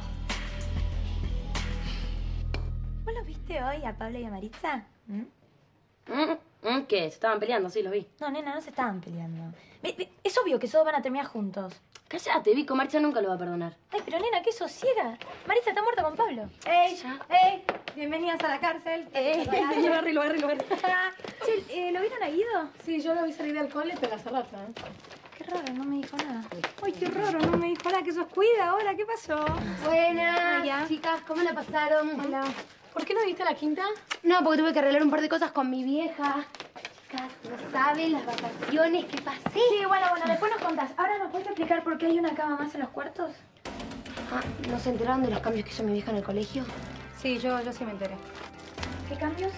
¿Vos los viste hoy a Pablo y a Maritza? ¿Mm? ¿Mm? ¿Qué? ¿Se estaban peleando? Sí, los vi. No, nena, no se estaban peleando. Ve- ve, Es obvio que esos van a terminar juntos. Cállate, Vico, Marcha nunca lo va a perdonar. Ay, pero nena, qué sosiega. Maritza está muerta con Pablo. ¡Ey! ¡Ey! Bienvenidas a la cárcel. ¡Ey! Lo agarré, lo agarré, lo agarré. Che, eh, ¿lo vieron a Guido? Sí, yo lo vi salir del cole, pero hace rato, ¿eh? Qué raro, no me dijo nada. Ay, qué raro, no me dijo nada. Que sos cuida ahora, ¿qué pasó? Buenas, Hola. chicas, ¿cómo la pasaron? Hola. ¿Por qué no viste la quinta? No, porque tuve que arreglar un par de cosas con mi vieja. Chicas, no saben las vacaciones que pasé. Sí, bueno, bueno, después nos contás. Ahora, ¿nos puedes explicar por qué hay una cama más en los cuartos? Ah, ¿no se enteraron de los cambios que hizo mi vieja en el colegio? Sí, yo, yo sí me enteré. ¿Qué cambios?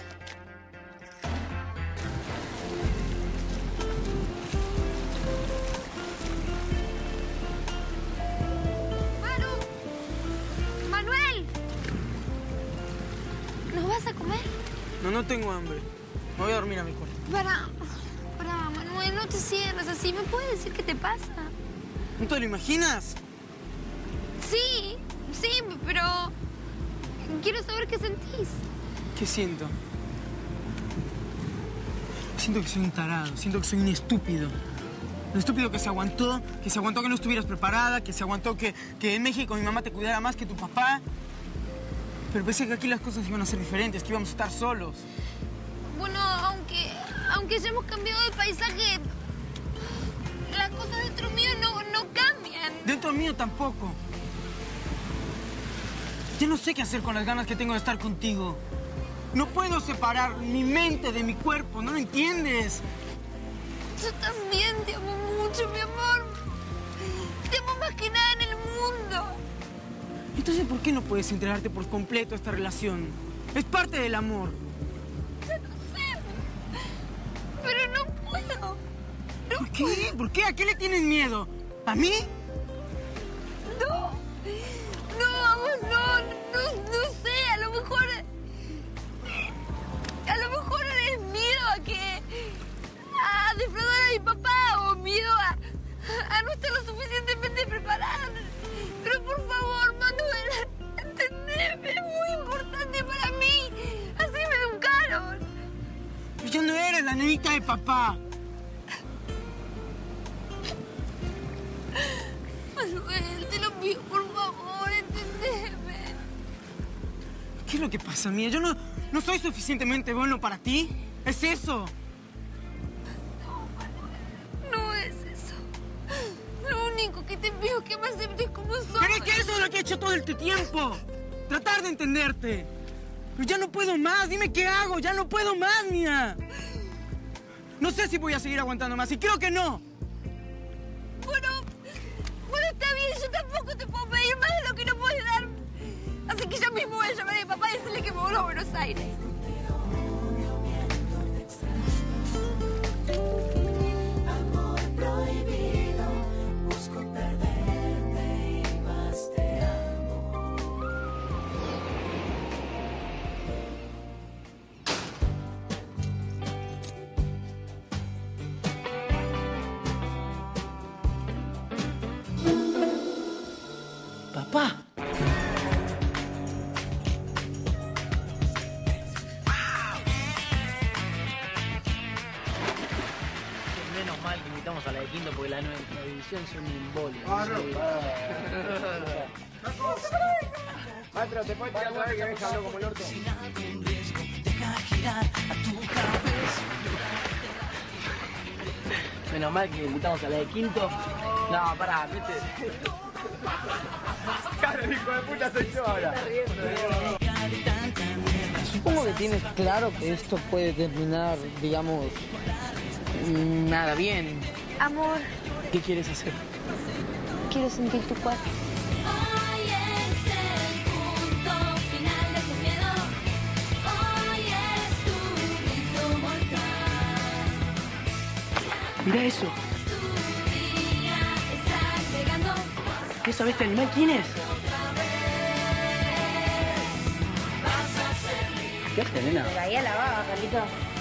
¡Manuel! ¿Nos vas a comer? No, no tengo hambre. Me voy a dormir a mi cuarto. Para, para, Manuel, no te cierres así. ¿Me puedes decir qué te pasa? ¿No te lo imaginas? Sí, sí, pero quiero saber qué sentís. ¿Qué siento? Siento que soy un tarado, siento que soy un estúpido. Un estúpido que se aguantó, que se aguantó que no estuvieras preparada, que se aguantó que, que en México mi mamá te cuidara más que tu papá. Pero pensé que aquí las cosas iban a ser diferentes, que íbamos a estar solos. Bueno, aunque, aunque ya hemos cambiado de paisaje, las cosas dentro mío no, no cambian. Dentro mío tampoco. Ya no sé qué hacer con las ganas que tengo de estar contigo. No puedo separar mi mente de mi cuerpo, ¿no lo entiendes? Yo también te amo mucho, mi amor. más que nada en el mundo. Entonces, ¿por qué no puedes entregarte por completo a esta relación? Es parte del amor. Yo no sé, pero no puedo. No ¿Por qué? puedo. ¿Por qué? ¿A qué le tienes miedo? ¿A mí? No, no, amor, no, no, no sé, a lo mejor... A lo mejor es miedo a que... a defraudar a mi papá o miedo a... a no estar lo suficientemente preparada. Pero por favor, Manuel, entendeme, es muy importante para mí. Así me educaron. Yo no eres la nenita de papá. Manuel, te lo pido, por favor, entendeme. ¿Qué es lo que pasa, mía? Yo no, no soy suficientemente bueno para ti. ¿Es eso? No es eso. Lo único que te pido es que me aceptes como soy. Pero es que eso es lo que he hecho todo este tiempo. Tratar de entenderte. Pero ya no puedo más. Dime qué hago. Ya no puedo más, mía. No sé si voy a seguir aguantando más. Y creo que no. Bueno, bueno, está bien. Yo tampoco te puedo pedir más de lo que no puedes dar. Así que ya mismo voy a llamar a mi papá y decirle que me vuelvo a Buenos Aires. Amor prohibido, busco perderte y más te amo. Papá. Menos mal que invitamos a la de quinto porque la nuestra división son un embolio. Ah, no. Sí. Maestro, ¿te puedes tirar otra vez que ves que habló como el orto? Deja girar a tu cabeza. Menos mal que invitamos a la de quinto. No, pará, vete. Claro, hijo de puta soy yo ahora. Supongo que tienes claro que esto puede terminar, digamos, Nada bien. Amor, ¿Qué quieres hacer? quiero sentir tu cuerpo. Hoy es el punto final de tu miedo. Hoy es tu grito mortal. Mirá eso. Tu día está llegando. ¿Qué sabés este animal quién es? Vas a ser libre. ¿Qué haces, nena? Me caía la baba, Carlito.